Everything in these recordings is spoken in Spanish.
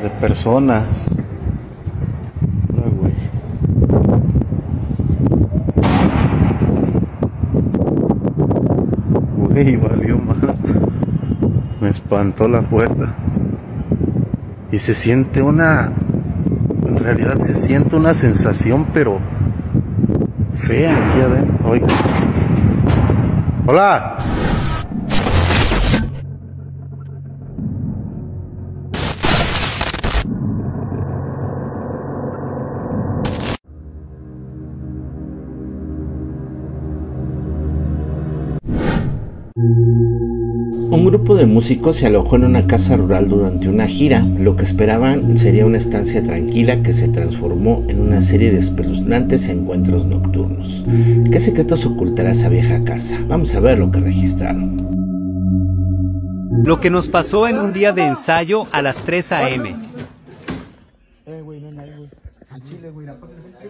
de personas. Ay, güey. Güey, valió más. Me espantó la puerta. Y se siente en realidad se siente una sensación, pero fea aquí adentro. Oiga. ¡Hola! Un grupo de músicos se alojó en una casa rural durante una gira. Lo que esperaban sería una estancia tranquila que se transformó en una serie de espeluznantes encuentros nocturnos. ¿Qué secretos ocultará esa vieja casa? Vamos a ver lo que registraron. Lo que nos pasó en un día de ensayo a las 3 a.m. Güey, no hay nadie, güey. A Chile, güey. A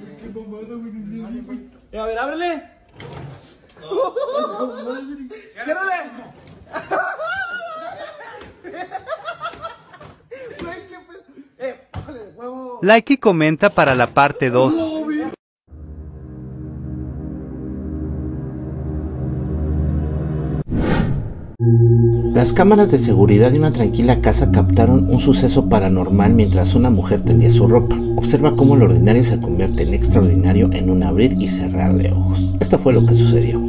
ver, ábrele. ¡Ciérrale! Like y comenta para la parte 2. Las cámaras de seguridad de una tranquila casa captaron un suceso paranormal mientras una mujer tendía su ropa. Observa cómo lo ordinario se convierte en extraordinario en un abrir y cerrar de ojos. Esto fue lo que sucedió.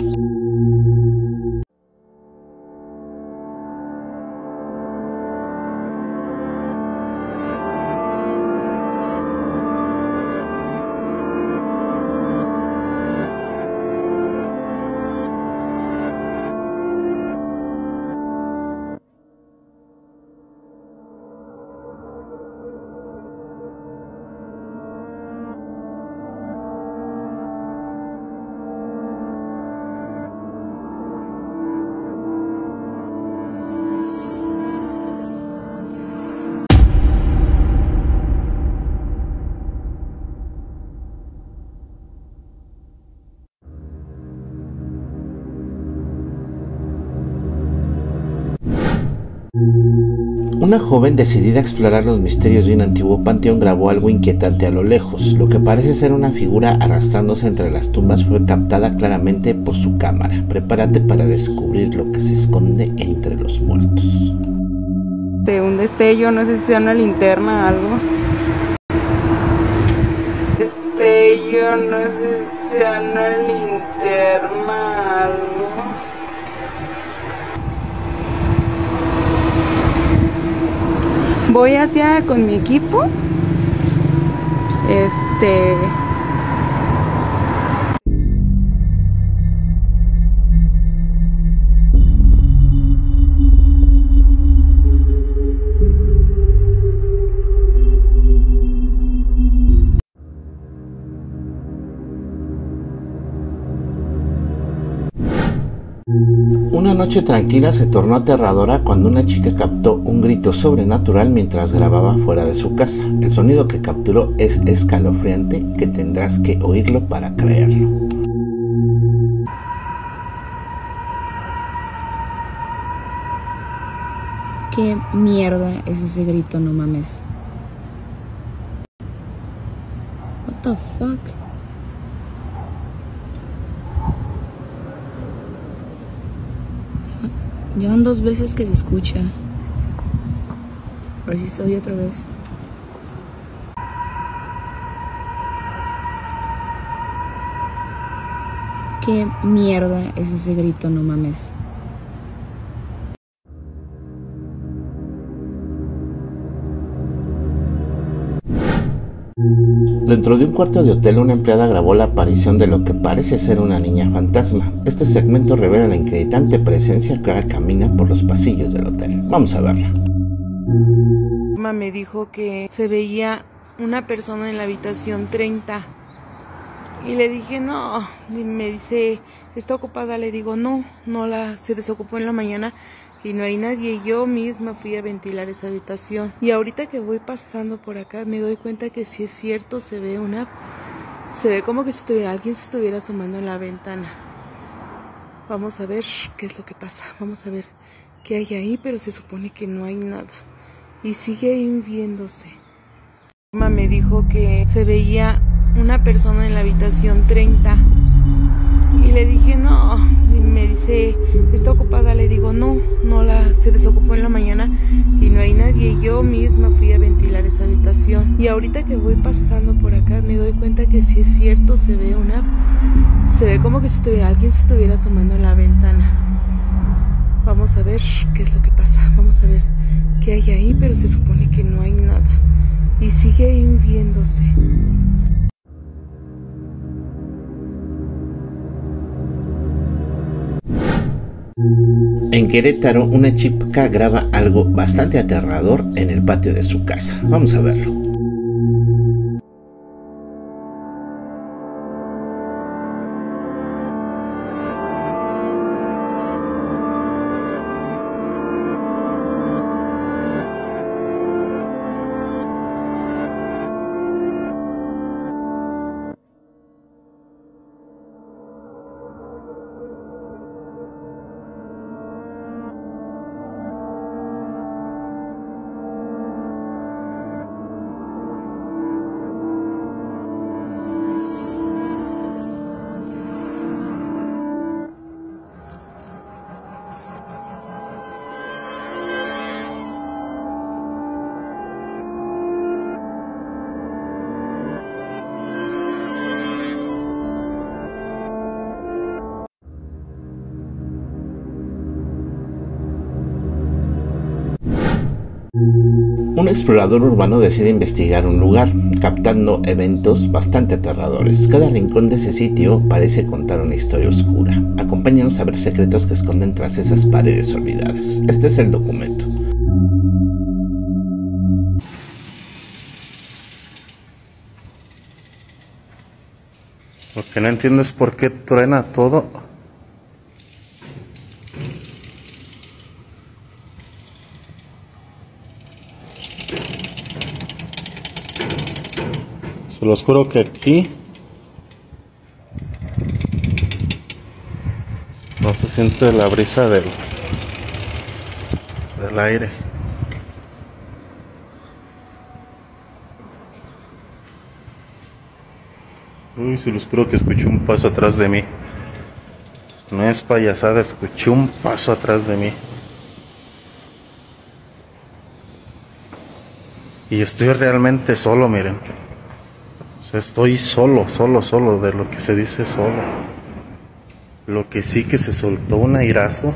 Una joven decidida a explorar los misterios de un antiguo panteón grabó algo inquietante a lo lejos. Lo que parece ser una figura arrastrándose entre las tumbas fue captada claramente por su cámara. Prepárate para descubrir lo que se esconde entre los muertos. De un destello, no sé si sea una linterna o algo. Destello, no sé si sea una linterna o algo. Voy hacia con mi equipo. Una noche tranquila se tornó aterradora cuando una chica captó un grito sobrenatural mientras grababa fuera de su casa. El sonido que capturó es escalofriante, que tendrás que oírlo para creerlo. ¿Qué mierda es ese grito? No mames. What the fuck? Llevan 2 veces que se escucha. A ver si se oye otra vez. ¿Qué mierda es ese grito? No mames. Dentro de un cuarto de hotel, una empleada grabó la aparición de lo que parece ser una niña fantasma. Este segmento revela la inquietante presencia que ahora camina por los pasillos del hotel. Vamos a verla. Me dijo que se veía una persona en la habitación 30. Y le dije, no. Y me dice, ¿está ocupada? Le digo, no, se desocupó en la mañana y no hay nadie. Yo misma fui a ventilar esa habitación. Y ahorita que voy pasando por acá me doy cuenta que sí es cierto, se ve como que si alguien se estuviera asomando en la ventana. Vamos a ver qué es lo que pasa. Vamos a ver qué hay ahí, pero se supone que no hay nada. y sigue ahí viéndose. Mi mamá me dijo que se veía una persona en la habitación 30 y le dije no, y me dice, ¿está ocupada? Le digo no, se desocupó en la mañana y no hay nadie. Yo misma fui a ventilar esa habitación y ahorita que voy pasando por acá me doy cuenta que sí es cierto, se ve como que si alguien se estuviera asomando en la ventana. Vamos a ver qué es lo que pasa, vamos a ver qué hay ahí, pero se supone que no hay nada y sigue ahí viéndose. En Querétaro, una chica graba algo bastante aterrador en el patio de su casa. Vamos a verlo. Un explorador urbano decide investigar un lugar, captando eventos bastante aterradores. Cada rincón de ese sitio parece contar una historia oscura. Acompáñanos a ver secretos que esconden tras esas paredes olvidadas. Este es el documento. Lo que no entiendo es por qué truena todo. Se los juro que aquí no se siente la brisa del aire. Uy, se los juro que escuché un paso atrás de mí. No es payasada, escuché un paso atrás de mí. Y estoy realmente solo, miren. O sea, estoy solo, de lo que se dice solo. Lo que sí que se soltó un airazo.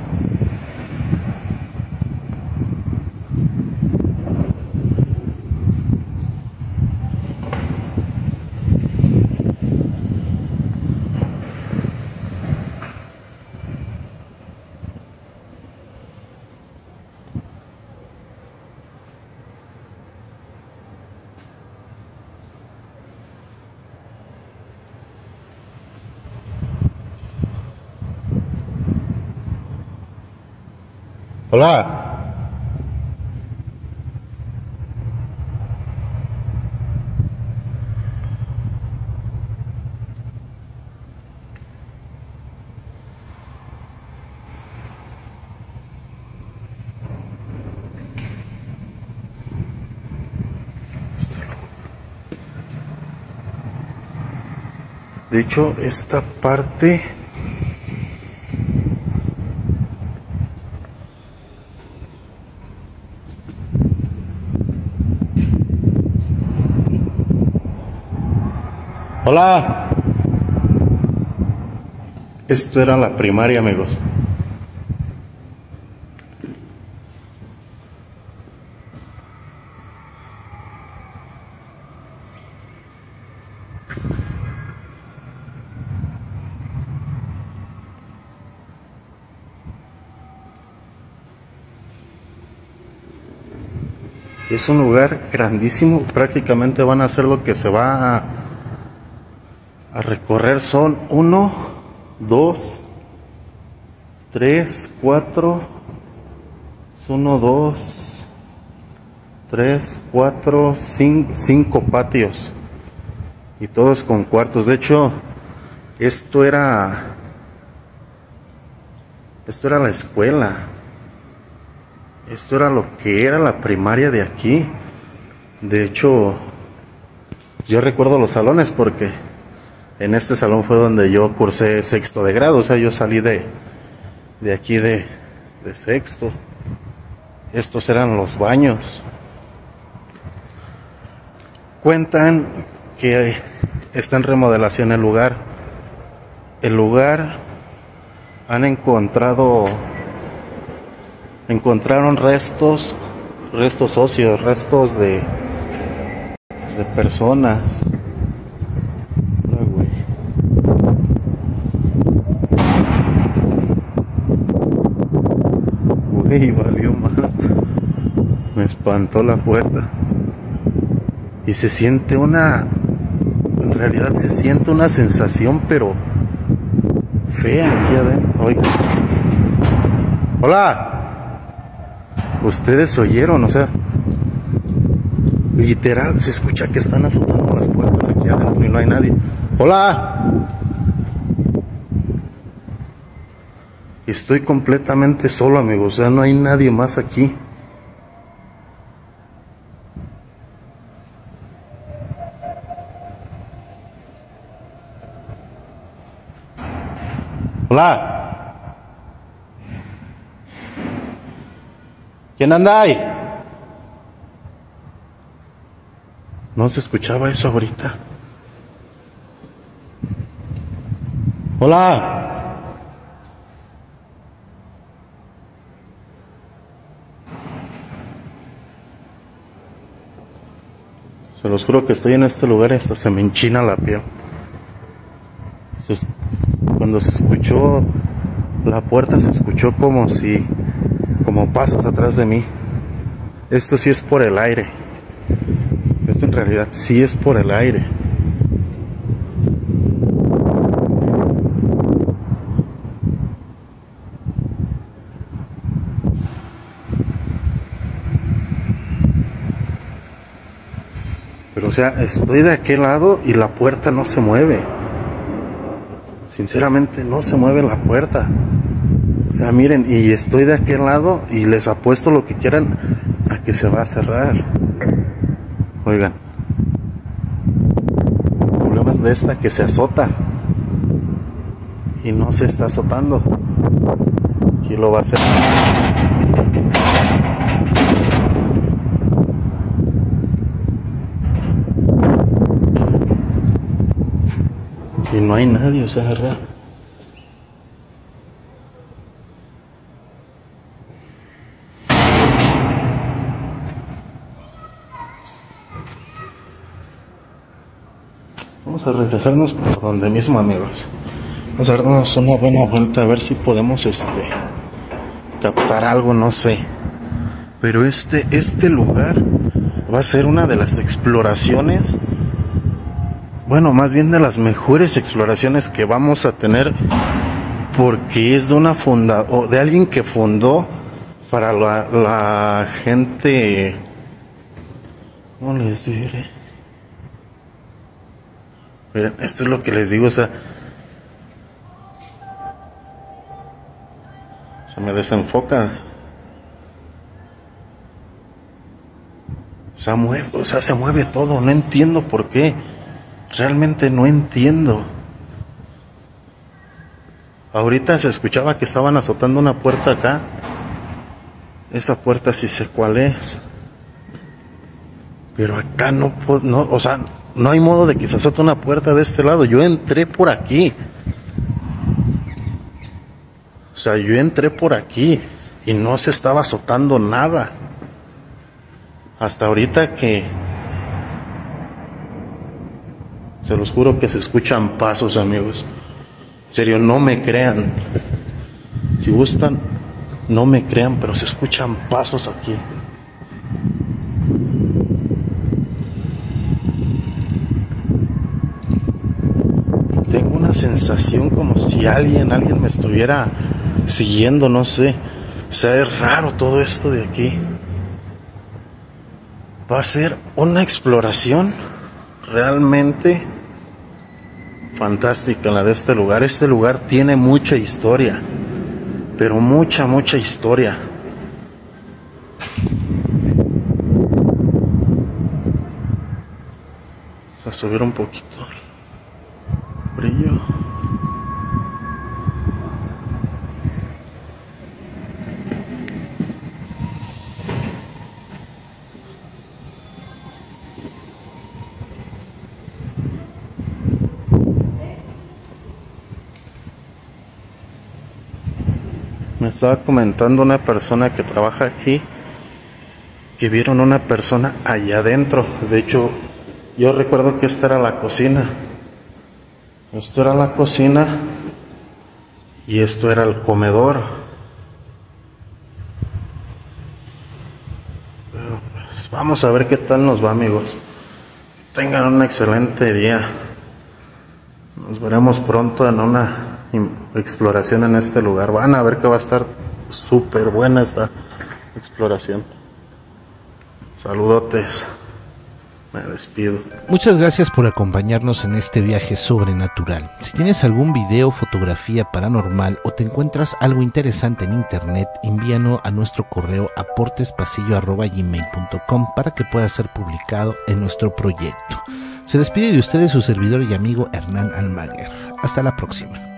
Hola. De hecho, esta parte Hola. Esto era la primaria, amigos. Es un lugar grandísimo, prácticamente van a hacer lo que se va a recorrer. Son 1, 2, 3, 4, 1, 2, 3, 4, 5 patios y todos con cuartos. De hecho, esto era la escuela. Esto era lo que era la primaria de aquí. De hecho, yo recuerdo los salones porque en este salón fue donde yo cursé sexto de grado. O sea, yo salí de aquí de sexto. Estos eran los baños. Cuentan que está en remodelación el lugar. El lugar han encontraron restos óseos, restos de personas. Ay, güey. Güey, valió mal. Me espantó la puerta. Y se siente en realidad se siente una sensación, pero fea aquí adentro. Oiga. Hola. Ustedes oyeron, o sea, literal se escucha que están azotando las puertas aquí adentro y no hay nadie. Hola. Estoy completamente solo, amigos, o sea, no hay nadie más aquí. Hola. ¿Quién anda ahí? No se escuchaba eso ahorita. Hola. Se los juro que estoy en este lugar y hasta se me enchina la piel. Cuando se escuchó la puerta, se escuchó como pasos atrás de mí. Esto sí es por el aire. Esto en realidad sí es por el aire. Pero o sea, estoy de aquel lado y la puerta no se mueve. Sinceramente no se mueve la puerta. O sea, miren, y estoy de aquel lado y les apuesto lo que quieran a que se va a cerrar. Oigan. El problema es de esta que se azota. Y no se está azotando. Aquí lo va a hacer. Y no hay nadie, o sea, real. Vamos a regresarnos por donde mismo, amigos. Vamos a darnos una buena vuelta a ver si podemos captar algo, no sé. Pero este lugar va a ser una de las exploraciones, bueno, más bien de las mejores exploraciones que vamos a tener, porque es de alguien que fundó para la gente, ¿cómo les diré? Miren, esto es lo que les digo, o sea, se me desenfoca. O sea, se mueve todo, no entiendo por qué. Realmente no entiendo. Ahorita se escuchaba que estaban azotando una puerta acá. Esa puerta sí sé cuál es. Pero acá no, o sea, no hay modo de que se azote una puerta de este lado. Yo entré por aquí. O sea, yo entré por aquí y no se estaba azotando nada. Hasta ahorita que... Se los juro que se escuchan pasos, amigos. En serio, no me crean. Si gustan, no me crean, pero se escuchan pasos aquí. Tengo una sensación como si alguien me estuviera siguiendo, no sé. O sea, es raro todo esto de aquí. Va a ser una exploración realmente fantástica la de este lugar. Este lugar tiene mucha historia, pero mucha historia. a subir un poquito el brillo. Me estaba comentando una persona que trabaja aquí que vieron una persona allá adentro. De hecho, yo recuerdo que esta era la cocina. Esto era la cocina y esto era el comedor. Pero pues vamos a ver qué tal nos va, amigos. Tengan un excelente día. Nos veremos pronto en una exploración en este lugar. Van a ver que va a estar súper buena esta exploración. Saludotes. Me despido. Muchas gracias por acompañarnos en este viaje sobrenatural. Si tienes algún video, fotografía paranormal o te encuentras algo interesante en internet, envíanos a nuestro correo aportespasillo@gmail.com para que pueda ser publicado en nuestro proyecto. Se despide de ustedes su servidor y amigo Hernán Almaguer. Hasta la próxima.